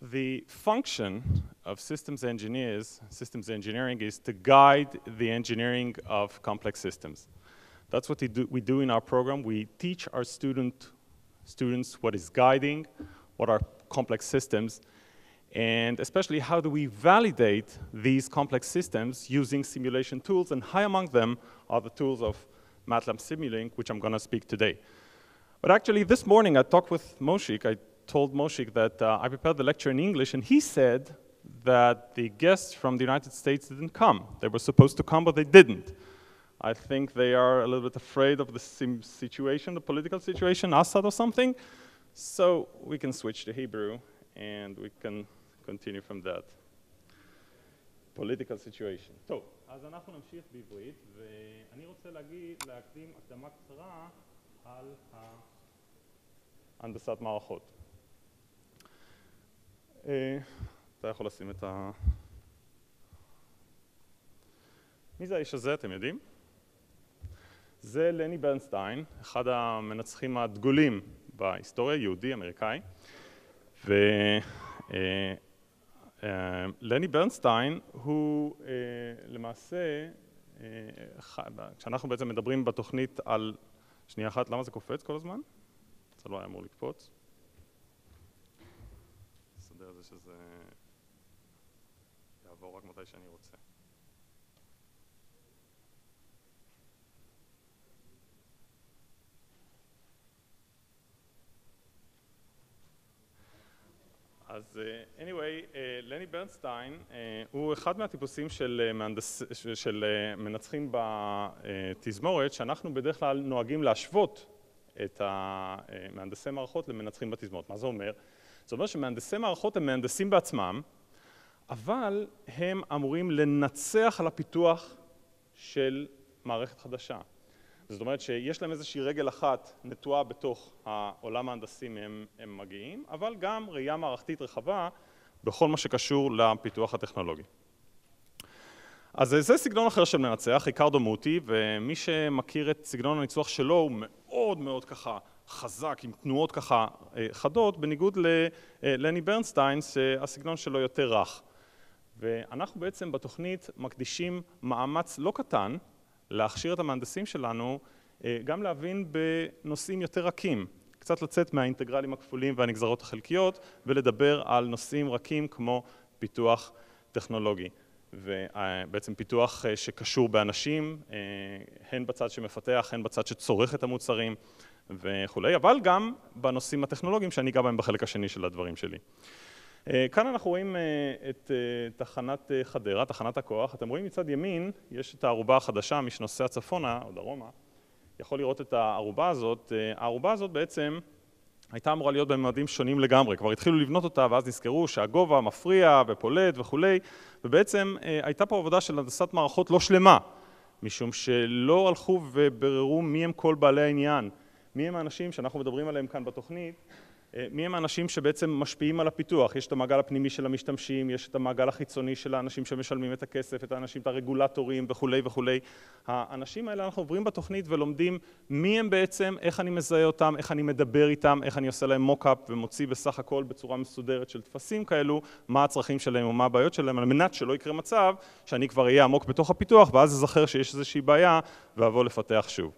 the function of systems engineering is to guide the engineering of complex systems. That's what we do in our program. We teach our students what is guiding, what are complex systems, and especially how do we validate these complex systems using simulation tools, and high among them are the tools of MATLAB Simulink, which I'm going to speak today. But actually, this morning I talked with Moshik. I told Moshik that I prepared the lecture in English, and he said that the guests from the United States didn't come. They were supposed to come, but they didn't. I think they are a little bit afraid of the situation, the political situation, Assad or something. So we can switch to Hebrew, and we can continue from that. Political situation. טוב, אז אנחנו נמשיך בעברית, ואני רוצה להקדים הקדמה קצרה על הנדסת מערכות. אתה יכול לשים את ה... מי זה האיש הזה, אתם יודעים? זה לני ברנסטיין, אחד המנצחים הדגולים בהיסטוריה, יהודי, אמריקאי. ולני ברנסטיין הוא למעשה, כשאנחנו בעצם מדברים בתוכנית על... שנייה אחת, למה זה קופץ כל הזמן? זה לא היה אמור לקפוץ. נסדר את זה שזה יעבור רק מתי שאני רוצה. אז anyway, לני ברנסטיין הוא אחד מהטיפוסים של מנצחים בתזמורת, שאנחנו בדרך כלל נוהגים להשוות את מהנדסי מערכות למנצחים בתזמורת. מה זה אומר? זה אומר שמהנדסי מערכות הם מהנדסים בעצמם, אבל הם אמורים לנצח על הפיתוח של מערכת חדשה. זאת אומרת שיש להם איזושהי רגל אחת נטועה בתוך העולם ההנדסי הם מגיעים, אבל גם ראייה מערכתית רחבה בכל מה שקשור לפיתוח הטכנולוגי. אז זה סגנון אחר של מנצח, ריקרדו מוטי, ומי שמכיר את סגנון הניצוח שלו הוא מאוד מאוד ככה חזק, עם תנועות ככה חדות, בניגוד ללני ברנסטיין, שהסגנון שלו יותר רך. ואנחנו בעצם בתוכנית מקדישים מאמץ לא קטן, להכשיר את המהנדסים שלנו, גם להבין בנושאים יותר רכים, קצת לצאת מהאינטגרלים הכפולים והנגזרות החלקיות, ולדבר על נושאים רכים כמו פיתוח טכנולוגי. ובעצם פיתוח שקשור באנשים, הן בצד שמפתח, הן בצד שצורך את המוצרים וכו', אבל גם בנושאים הטכנולוגיים שאני אגע בהם בחלק השני של הדברים שלי. כאן אנחנו רואים את תחנת חדרה, תחנת הכוח. אתם רואים מצד ימין, יש את הערובה החדשה, מי שנוסע צפונה או דרומה, יכול לראות את הערובה הזאת. הערובה הזאת בעצם הייתה אמורה להיות בממדים שונים לגמרי. כבר התחילו לבנות אותה, ואז נזכרו שהגובה מפריע ופולט וכולי, ובעצם הייתה פה עבודה של הנדסת מערכות לא שלמה, משום שלא הלכו ובררו מי הם כל בעלי העניין, מי הם האנשים שאנחנו מדברים עליהם כאן בתוכנית, מי הם האנשים שבעצם משפיעים על הפיתוח. יש את המעגל הפנימי של המשתמשים, יש את המעגל החיצוני של האנשים שמשלמים את הכסף, את האנשים, את הרגולטורים וכולי וכולי. האנשים האלה אנחנו עוברים בתוכנית ולומדים מי הם בעצם, איך אני מזהה אותם, איך אני מדבר איתם, איך אני עושה להם מוקאפ ומוציא בסך הכל בצורה מסודרת של תפסים כאלו, מה הצרכים שלהם ומה הבעיות שלהם, על מנת שלא יקרה מצב שאני כבר אהיה עמוק בתוך הפיתוח, ואז אזכר שיש איזושהי בעיה ואבוא לפתח שוב.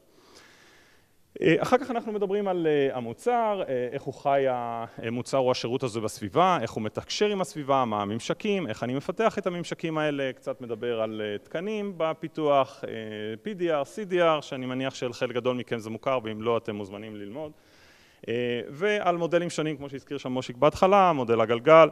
אחר כך אנחנו מדברים על המוצר, איך הוא חי המוצר או השירות הזה בסביבה, איך הוא מתקשר עם הסביבה, מה הממשקים, איך אני מפתח את הממשקים האלה, קצת מדבר על תקנים בפיתוח, PDR, CDR, שאני מניח שלחלק גדול מכם זה מוכר, ואם לא אתם מוזמנים ללמוד, ועל מודלים שונים, כמו שהזכיר שם מושיק בהתחלה, מודל הגלגל,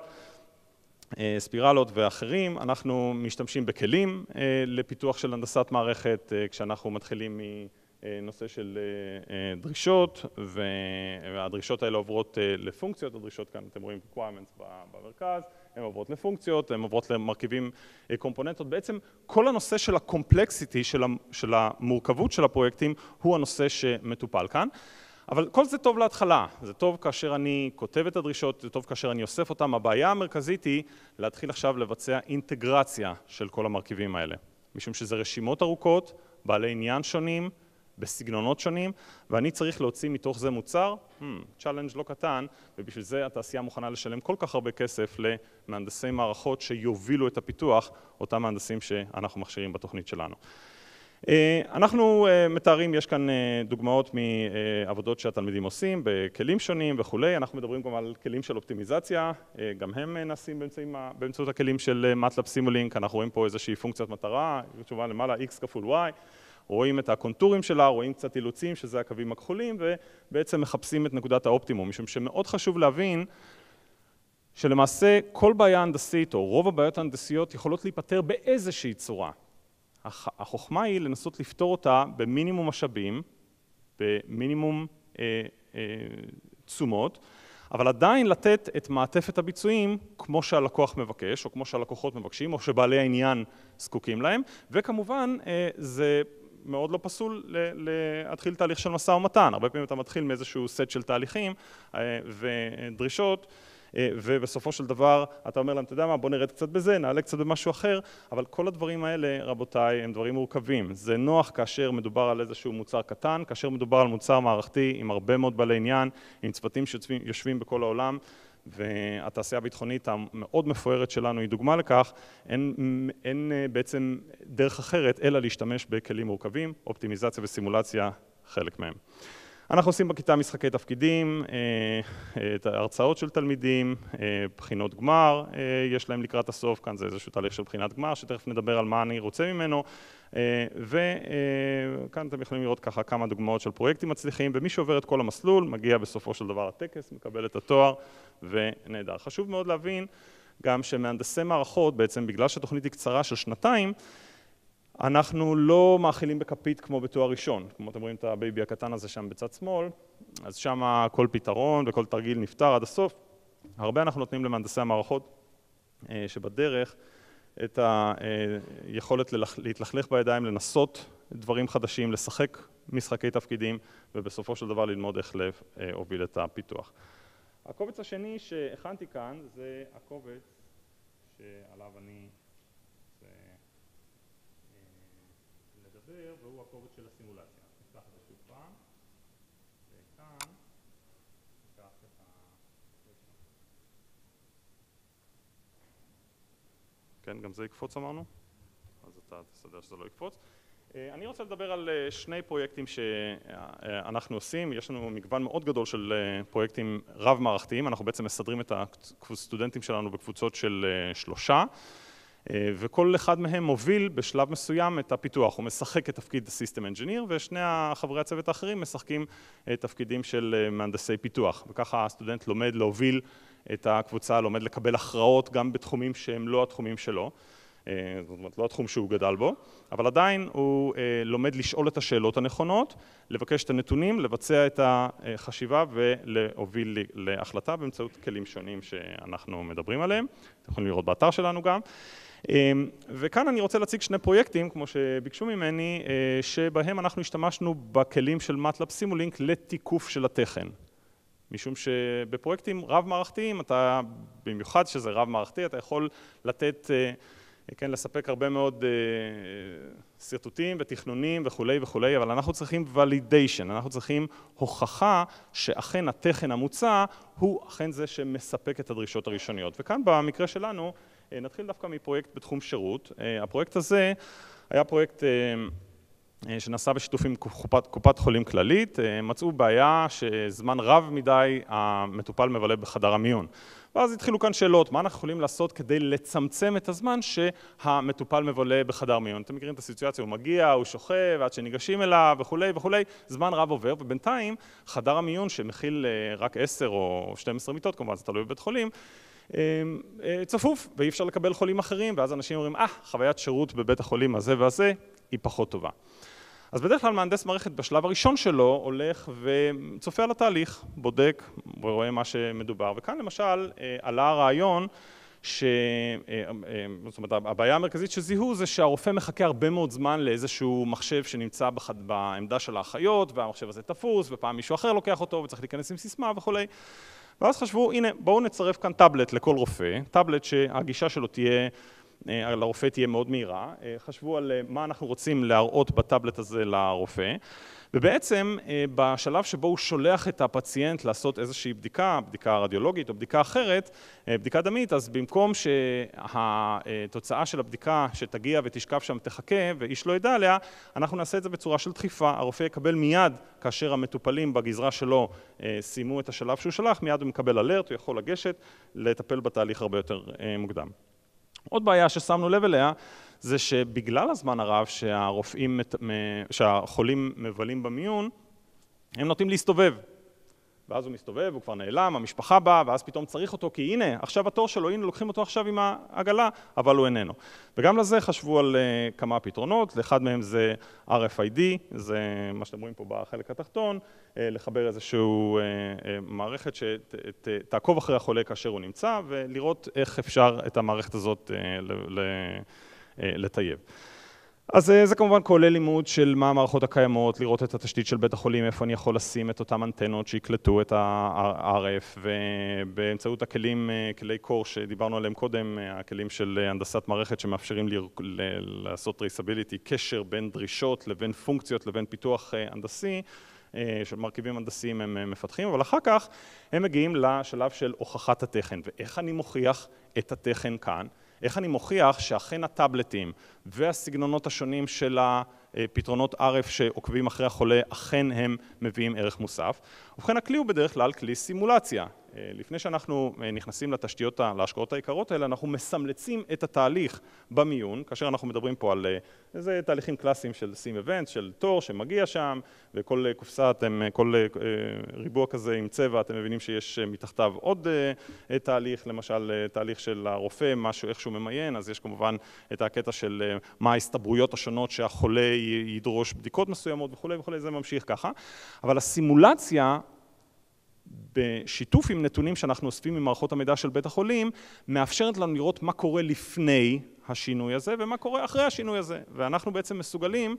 ספירלות ואחרים. אנחנו משתמשים בכלים לפיתוח של הנדסת מערכת, כשאנחנו מתחילים נושא של דרישות, והדרישות האלה עוברות לפונקציות. הדרישות כאן אתם רואים requirements במרכז, הן עוברות לפונקציות, הן עוברות למרכיבים קומפוננטות. בעצם כל הנושא של הקומפלקסיטי, של המורכבות של הפרויקטים, הוא הנושא שמטופל כאן. אבל כל זה טוב להתחלה, זה טוב כאשר אני כותב את הדרישות, זה טוב כאשר אני אוסף אותם. הבעיה המרכזית היא להתחיל עכשיו לבצע אינטגרציה של כל המרכיבים האלה, משום שזה רשימות ארוכות, בעלי עניין שונים, בסגנונות שונים, ואני צריך להוציא מתוך זה מוצר, צ'אלנג' לא קטן, ובשביל זה התעשייה מוכנה לשלם כל כך הרבה כסף למהנדסי מערכות שיובילו את הפיתוח, אותם מהנדסים שאנחנו מכשירים בתוכנית שלנו. אנחנו מתארים, יש כאן דוגמאות מעבודות שהתלמידים עושים בכלים שונים וכולי, אנחנו מדברים גם על כלים של אופטימיזציה, גם הם נעשים באמצעות הכלים של MATLAB Simulink, אנחנו רואים פה איזושהי פונקציית מטרה, תשובה למעלה x כפול y, רואים את הקונטורים שלה, רואים קצת אילוצים שזה הקווים הכחולים, ובעצם מחפשים את נקודת האופטימום, משום שמאוד חשוב להבין שלמעשה כל בעיה הנדסית או רוב הבעיות ההנדסיות יכולות להיפתר באיזושהי צורה. החוכמה היא לנסות לפתור אותה במינימום משאבים, במינימום תשומות, אבל עדיין לתת את מעטפת הביצועים כמו שהלקוח מבקש, או כמו שהלקוחות מבקשים, או שבעלי העניין זקוקים להם, וכמובן זה מאוד לא פסול להתחיל תהליך של משא ומתן. הרבה פעמים אתה מתחיל מאיזשהו סט של תהליכים ודרישות, ובסופו של דבר אתה אומר להם, אתה יודע מה, בוא נרד קצת בזה, נעלה קצת במשהו אחר, אבל כל הדברים האלה, רבותיי, הם דברים מורכבים. זה נוח כאשר מדובר על איזשהו מוצר קטן, כאשר מדובר על מוצר מערכתי עם הרבה מאוד בעלי עניין, עם צוותים שיושבים בכל העולם, והתעשייה הביטחונית המאוד מפוארת שלנו היא דוגמה לכך, אין בעצם דרך אחרת אלא להשתמש בכלים מורכבים, אופטימיזציה וסימולציה, חלק מהם. אנחנו עושים בכיתה משחקי תפקידים, הרצאות של תלמידים, בחינות גמר, יש להם לקראת הסוף, כאן זה איזשהו תהליך של בחינת גמר, שתכף נדבר על מה אני רוצה ממנו, וכאן אתם יכולים לראות ככה כמה דוגמאות של פרויקטים מצליחים, ומי שעובר את כל המסלול מגיע בסופו של דבר לטקס, מקבל את התואר ונהדר. חשוב מאוד להבין גם שמהנדסי מערכות, בעצם בגלל שהתוכנית היא קצרה של שנתיים, אנחנו לא מאכילים בכפית כמו בתואר ראשון, כמו אתם רואים את הבייבי הקטן הזה שם בצד שמאל, אז שם כל פתרון וכל תרגיל נפתר עד הסוף. הרבה אנחנו נותנים למהנדסי המערכות שבדרך את היכולת להתלכלך בידיים, לנסות דברים חדשים, לשחק משחקי תפקידים, ובסופו של דבר ללמוד איך להוביל את הפיתוח. הקובץ השני שהכנתי כאן זה הקובץ שעליו אני והוא הקובץ של הסימולציה. נפתח את זה שוב פעם, וכאן ניקח את כן, גם זה יקפוץ אמרנו? אז אתה תסדר שזה לא יקפוץ. אני רוצה לדבר על שני פרויקטים שאנחנו עושים, יש לנו מגוון מאוד גדול של פרויקטים רב-מערכתיים, אנחנו בעצם מסדרים את הסטודנטים שלנו בקבוצות של 3, וכל אחד מהם מוביל בשלב מסוים את הפיתוח, הוא משחק את תפקיד System Engineer, ושני חברי הצוות האחרים משחקים תפקידים של מהנדסי פיתוח, וככה הסטודנט לומד להוביל את הקבוצה, לומד לקבל הכרעות גם בתחומים שהם לא התחומים שלו, זאת אומרת, לא התחום שהוא גדל בו, אבל עדיין הוא לומד לשאול את השאלות הנכונות, לבקש את הנתונים, לבצע את החשיבה ולהוביל להחלטה באמצעות כלים שונים שאנחנו מדברים עליהם, אתם יכולים לראות באתר שלנו גם. וכאן אני רוצה להציג שני פרויקטים, כמו שביקשו ממני, שבהם אנחנו השתמשנו בכלים של MATLAB Simulink לתיקוף של התכן. משום שבפרויקטים רב-מערכתיים, אתה, במיוחד שזה רב-מערכתי, אתה יכול לתת, כן, לספק הרבה מאוד סרטוטים ותכנונים וכולי וכולי, אבל אנחנו צריכים validation, אנחנו צריכים הוכחה שאכן התכן המוצע הוא אכן זה שמספק את הדרישות הראשוניות. וכאן במקרה שלנו, נתחיל דווקא מפרויקט בתחום שירות. הפרויקט הזה היה פרויקט שנעשה בשיתוף עם קופת חולים כללית, מצאו בעיה שזמן רב מדי המטופל מבלה בחדר המיון. ואז התחילו כאן שאלות, מה אנחנו יכולים לעשות כדי לצמצם את הזמן שהמטופל מבלה בחדר מיון. אתם מכירים את הסיטואציה, הוא מגיע, הוא שוכב, עד שניגשים אליו וכולי וכולי, זמן רב עובר, ובינתיים חדר המיון שמכיל רק 10 או 12 מיטות, כמובן זה תלוי בבית חולים, צפוף, ואי אפשר לקבל חולים אחרים, ואז אנשים אומרים, חוויית שירות בבית החולים הזה והזה היא פחות טובה. אז בדרך כלל מהנדס מערכת בשלב הראשון שלו הולך וצופה על התהליך, בודק ורואה מה שמדובר. וכאן למשל עלה הרעיון זאת אומרת, הבעיה המרכזית שזיהו זה שהרופא מחכה הרבה מאוד זמן לאיזשהו מחשב שנמצא בעמדה של האחיות, והמחשב הזה תפוס, ופעם מישהו אחר לוקח אותו וצריך להיכנס עם סיסמה וכולי. ואז חשבו, הנה, בואו נצרף כאן טאבלט לכל רופא, טאבלט שהגישה שלו תהיה לרופא תהיה מאוד מהירה, חשבו על מה אנחנו רוצים להראות בטאבלט הזה לרופא, ובעצם בשלב שבו הוא שולח את הפציינט לעשות איזושהי בדיקה, בדיקה רדיולוגית או בדיקה אחרת, בדיקה דמית, אז במקום שהתוצאה של הבדיקה שתגיע ותשכב שם תחכה ואיש לא ידע עליה, אנחנו נעשה את זה בצורה של דחיפה, הרופא יקבל מיד כאשר המטופלים בגזרה שלו סיימו את השלב שהוא שלח, מיד הוא מקבל אלרט, הוא יכול לגשת, לטפל בתהליך הרבה יותר מוקדם. עוד בעיה ששמנו לב אליה, זה שבגלל הזמן הרב שהחולים מבלים במיון, הם נוטים להסתובב. ואז הוא מסתובב, הוא כבר נעלם, המשפחה באה, ואז פתאום צריך אותו, כי הנה, עכשיו התור שלו, הנה לוקחים אותו עכשיו עם העגלה, אבל הוא איננו. וגם לזה חשבו על כמה פתרונות, לאחד מהם זה RFID, זה מה שאתם רואים פה בחלק התחתון, לחבר איזשהו מערכת שתעקוב אחרי החולה כאשר הוא נמצא, ולראות איך אפשר את המערכת הזאת לטייב. אז זה כמובן כולל לימוד של מה המערכות הקיימות, לראות את התשתית של בית החולים, איפה אני יכול לשים את אותם אנטנות שיקלטו את ה-RF, ובאמצעות הכלים, כלי קור שדיברנו עליהם קודם, הכלים של הנדסת מערכת שמאפשרים לעשות traceability, קשר בין דרישות לבין פונקציות לבין פיתוח הנדסי, של מרכיבים הנדסיים הם מפתחים, אבל אחר כך הם מגיעים לשלב של הוכחת התכן, ואיך אני מוכיח את התכן כאן, איך אני מוכיח שאכן הטאבלטים והסגנונות השונים של הפתרונות RF שעוקבים אחרי החולה, אכן הם מביאים ערך מוסף. ובכן, הכלי הוא בדרך כלל כלי סימולציה. לפני שאנחנו נכנסים לתשתיות, להשקעות העיקרות האלה, אנחנו מסמלצים את התהליך במיון, כאשר אנחנו מדברים פה על איזה תהליכים קלאסיים של sim event, של תור שמגיע שם, וכל קופסה, כל ריבוע כזה עם צבע, אתם מבינים שיש מתחתיו עוד תהליך, למשל תהליך של הרופא, משהו איכשהו ממיין, אז יש כמובן את הקטע של מה ההסתברויות השונות שהחולה ידרוש בדיקות מסוימות וכו' וכו', זה ממשיך ככה. אבל הסימולציה, בשיתוף עם נתונים שאנחנו אוספים ממערכות המידע של בית החולים, מאפשרת לנו לראות מה קורה לפני השינוי הזה ומה קורה אחרי השינוי הזה. ואנחנו בעצם מסוגלים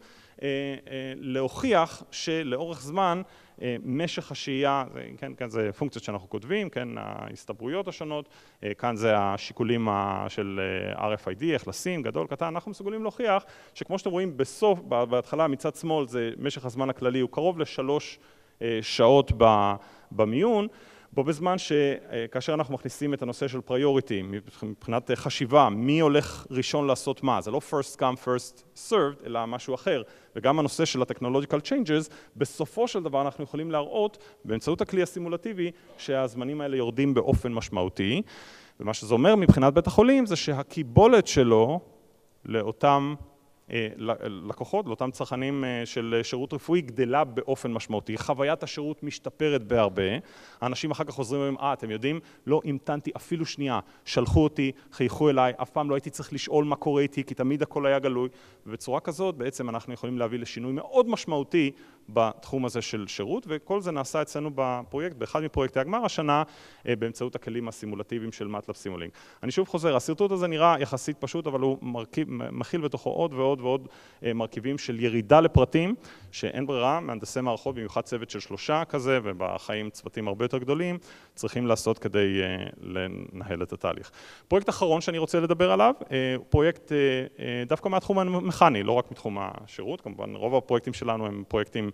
להוכיח שלאורך זמן משך השהייה, כאן זה פונקציות שאנחנו כותבים, כן, ההסתברויות השונות, כאן זה השיקולים של RFID, איך לשים, גדול, קטן, אנחנו מסוגלים להוכיח שכמו שאתם רואים בסוף, בהתחלה מצד שמאל זה משך הזמן הכללי, הוא קרוב ל3 שעות במיון, בו בזמן שכאשר אנחנו מכניסים את הנושא של priority, מבחינת חשיבה, מי הולך ראשון לעשות מה, זה לא first come, first served, אלא משהו אחר, וגם הנושא של ה-technological changes, בסופו של דבר אנחנו יכולים להראות, באמצעות הכלי הסימולטיבי, שהזמנים האלה יורדים באופן משמעותי, ומה שזה אומר מבחינת בית החולים, זה שהקיבולת שלו לאותם לקוחות, לאותם צרכנים של שירות רפואי, גדלה באופן משמעותי. חוויית השירות משתפרת בהרבה. האנשים אחר כך חוזרים ואומרים, אתם יודעים, לא המתנתי אפילו שנייה, שלחו אותי, חייכו אליי, אף פעם לא הייתי צריך לשאול מה קורה איתי, כי תמיד הכל היה גלוי. ובצורה כזאת, בעצם אנחנו יכולים להביא לשינוי מאוד משמעותי בתחום הזה של שירות, וכל זה נעשה אצלנו בפרויקט, באחד מפרויקטי הגמר השנה, באמצעות הכלים הסימולטיביים של MATLAB Simulink. אני שוב חוזר, הסרטוט הזה נראה יחסית פשוט, אבל הוא מכיל בתוכו עוד ועוד ועוד מרכיבים של ירידה לפרטים, שאין ברירה, מהנדסי מערכות, במיוחד צוות של 3 כזה, ובחיים צוותים הרבה יותר גדולים, צריכים לעשות כדי לנהל את התהליך. פרויקט אחרון שאני רוצה לדבר עליו, פרויקט דווקא מהתחום המכני, לא רק מתחום השירות, כמובן רוב הפרויקטים שלנו הם פרויקטים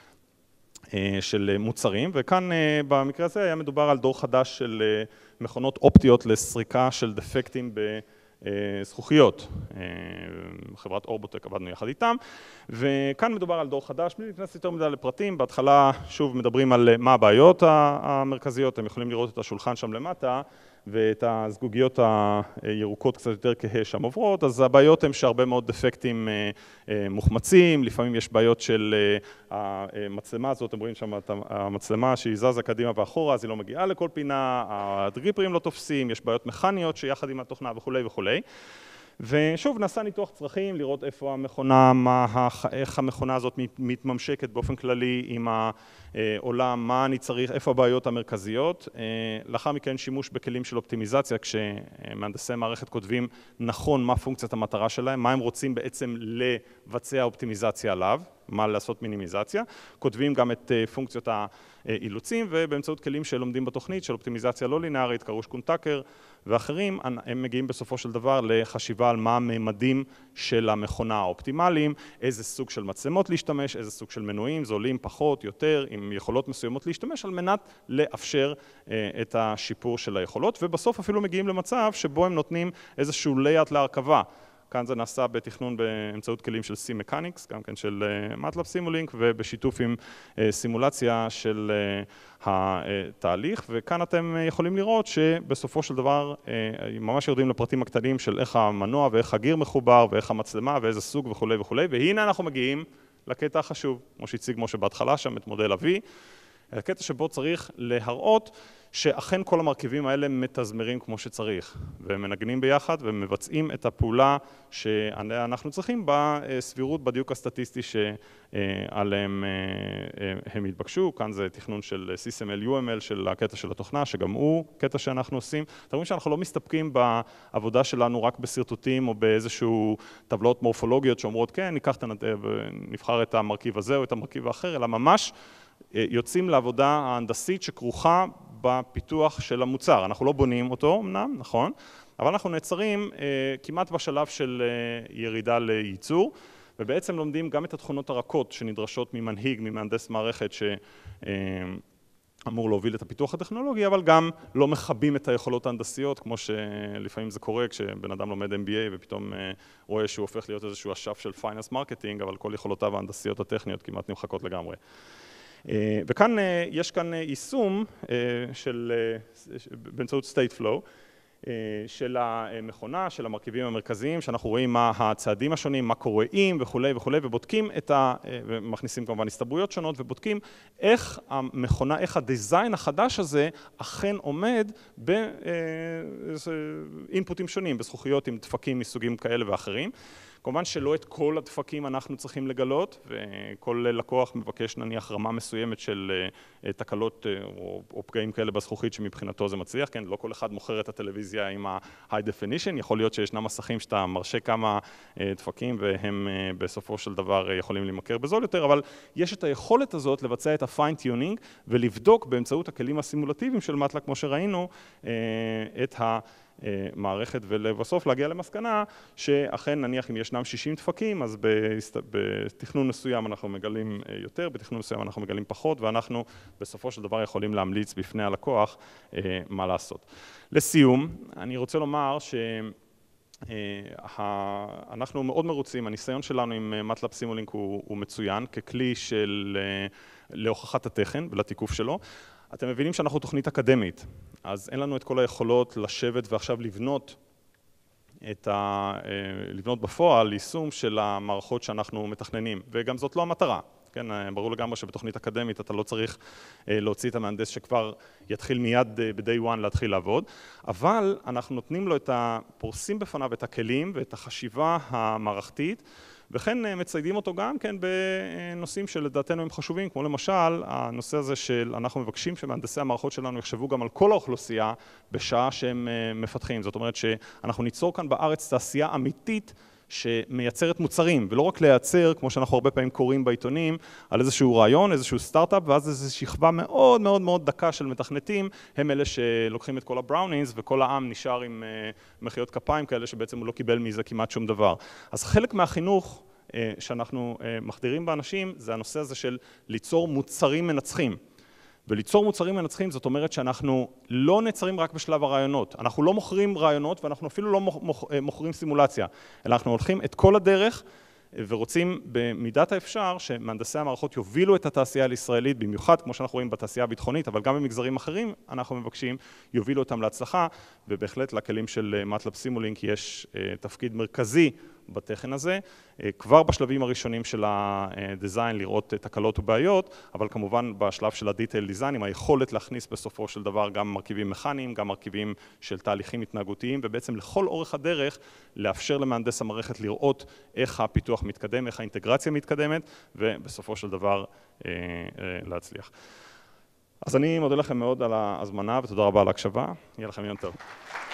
של מוצרים, וכאן במקרה הזה היה מדובר על דור חדש של מכונות אופטיות לסריקה של דפקטים זכוכיות, חברת אורבוטק עבדנו יחד איתם, וכאן מדובר על דור חדש, בלי להיכנס יותר מדי לפרטים, בהתחלה שוב מדברים על מה הבעיות המרכזיות, אתם יכולים לראות את השולחן שם למטה, ואת הזגוגיות הירוקות קצת יותר כהה שם עוברות, אז הבעיות הן שהרבה מאוד דפקטים מוחמצים, לפעמים יש בעיות של המצלמה הזאת, אתם רואים שם את המצלמה שהיא זזה קדימה ואחורה, אז היא לא מגיעה לכל פינה, הדריפרים לא תופסים, יש בעיות מכניות שיחד עם התוכנה וכולי וכולי. ושוב, נעשה ניתוח צרכים, לראות איפה המכונה, איך המכונה הזאת מתממשקת באופן כללי עם העולם, מה אני צריך, איפה הבעיות המרכזיות. לאחר מכן שימוש בכלים של אופטימיזציה, כשמהנדסי מערכת כותבים נכון מה פונקציית המטרה שלהם, מה הם רוצים בעצם לבצע אופטימיזציה עליו. מה לעשות מינימיזציה, כותבים גם את פונקציות האילוצים, ובאמצעות כלים שלומדים בתוכנית של אופטימיזציה לא לינארית, קרוש קונטקר ואחרים, הם מגיעים בסופו של דבר לחשיבה על מה הממדים של המכונה האופטימליים, איזה סוג של מצלמות להשתמש, איזה סוג של מנועים, זולים פחות, יותר, עם יכולות מסוימות להשתמש, על מנת לאפשר את השיפור של היכולות, ובסוף אפילו מגיעים למצב שבו הם נותנים איזשהו layout להרכבה. כאן זה נעשה בתכנון באמצעות כלים של C-Mechanics, גם כן של MATLAB Simulink, ובשיתוף עם סימולציה של התהליך, וכאן אתם יכולים לראות שבסופו של דבר ממש יורדים לפרטים הקטנים של איך המנוע ואיך הגיר מחובר ואיך המצלמה ואיזה סוג וכו' וכו', והנה אנחנו מגיעים לקטע החשוב, כמו שהציג משה בהתחלה שם את מודל ה-V, הקטע שבו צריך להראות שאכן כל המרכיבים האלה מתזמרים כמו שצריך, והם מנגנים ביחד ומבצעים את הפעולה שאנחנו צריכים בסבירות בדיוק הסטטיסטי שעליהם הם התבקשו. כאן זה תכנון של SysML UML של הקטע של התוכנה, שגם הוא קטע שאנחנו עושים. אתם רואים שאנחנו לא מסתפקים בעבודה שלנו רק בסרטוטים או באיזשהו טבלאות מורפולוגיות שאומרות כן, נבחר את המרכיב הזה או את המרכיב האחר, אלא ממש יוצאים לעבודה ההנדסית שכרוכה בפיתוח של המוצר. אנחנו לא בונים אותו, אמנם, נכון, אבל אנחנו נעצרים כמעט בשלב של ירידה לייצור, ובעצם לומדים גם את התכונות הרכות שנדרשות ממנהיג, ממהנדס מערכת שאמור להוביל את הפיתוח הטכנולוגי, אבל גם לא מכבים את היכולות ההנדסיות, כמו שלפעמים זה קורה כשבן אדם לומד MBA ופתאום רואה שהוא הופך להיות איזשהו אשף של פייננס מרקטינג, אבל כל יכולותיו ההנדסיות הטכניות כמעט נמחקות לגמרי. וכאן יש כאן יישום באמצעות state flow של המכונה, של המרכיבים המרכזיים, שאנחנו רואים מה הצעדים השונים, מה קורה עם וכו' וכו', ובודקים ומכניסים כמובן הסתברויות שונות, ובודקים איך המכונה, איך הדיזיין החדש הזה אכן עומד באינפוטים שונים, בזכוכיות עם דפקים מסוגים כאלה ואחרים. כמובן שלא את כל הדפקים אנחנו צריכים לגלות, וכל לקוח מבקש נניח רמה מסוימת של תקלות או פגעים כאלה בזכוכית שמבחינתו זה מצליח, כן, לא כל אחד מוכר את הטלוויזיה עם ה-high definition, יכול להיות שישנם מסכים שאתה מרשה כמה דפקים והם בסופו של דבר יכולים להימכר בזול יותר, אבל יש את היכולת הזאת לבצע את ה-fine tuning ולבדוק באמצעות הכלים הסימולטיביים של MATLAB כמו שראינו את מערכת ולבסוף להגיע למסקנה שאכן נניח אם ישנם 60 דפקים אז בתכנון מסוים אנחנו מגלים יותר, בתכנון מסוים אנחנו מגלים פחות ואנחנו בסופו של דבר יכולים להמליץ בפני הלקוח מה לעשות. לסיום, אני רוצה לומר אנחנו מאוד מרוצים, הניסיון שלנו עם MATLAB Simulink הוא מצוין ככלי להוכחת התכן ולתיקוף שלו. אתם מבינים שאנחנו תוכנית אקדמית, אז אין לנו את כל היכולות לשבת ועכשיו לבנות בפועל יישום של המערכות שאנחנו מתכננים, וגם זאת לא המטרה. כן, ברור לגמרי שבתוכנית אקדמית אתה לא צריך להוציא את המהנדס שכבר יתחיל מיד ב-day one להתחיל לעבוד, אבל אנחנו נותנים לו פורסים בפניו את הכלים ואת החשיבה המערכתית, וכן מציידים אותו גם כן בנושאים שלדעתנו הם חשובים, כמו למשל הנושא הזה של אנחנו מבקשים שמהנדסי המערכות שלנו יחשבו גם על כל האוכלוסייה בשעה שהם מפתחים. זאת אומרת שאנחנו ניצור כאן בארץ תעשייה אמיתית שמייצרת מוצרים, ולא רק לייצר, כמו שאנחנו הרבה פעמים קוראים בעיתונים, על איזשהו רעיון, איזשהו סטארט-אפ, ואז איזו שכבה מאוד מאוד מאוד דקה של מתכנתים, הם אלה שלוקחים את כל הבראונינס, וכל העם נשאר עם מחיאות כפיים כאלה, שבעצם הוא לא קיבל מזה כמעט שום דבר. אז חלק מהחינוך שאנחנו מחדירים באנשים, זה הנושא הזה של ליצור מוצרים מנצחים. וליצור מוצרים מנצחים, זאת אומרת שאנחנו לא נעצרים רק בשלב הרעיונות. אנחנו לא מוכרים רעיונות ואנחנו אפילו לא מוכרים סימולציה, אלא אנחנו הולכים את כל הדרך ורוצים במידת האפשר שמהנדסי המערכות יובילו את התעשייה הישראלית, במיוחד כמו שאנחנו רואים בתעשייה הביטחונית, אבל גם במגזרים אחרים אנחנו מבקשים, יובילו אותם להצלחה, ובהחלט לכלים של MATLAB Simulink יש תפקיד מרכזי בתכן הזה, כבר בשלבים הראשונים של הדיזיין לראות תקלות ובעיות, אבל כמובן בשלב של ה-detail design, עם היכולת להכניס בסופו של דבר גם מרכיבים מכניים, גם מרכיבים של תהליכים התנהגותיים, ובעצם לכל אורך הדרך לאפשר למהנדס המערכת לראות איך הפיתוח מתקדם, איך האינטגרציה מתקדמת, ובסופו של דבר להצליח. אז אני מודה לכם מאוד על ההזמנה ותודה רבה על ההקשבה, יהיה לכם יום טוב.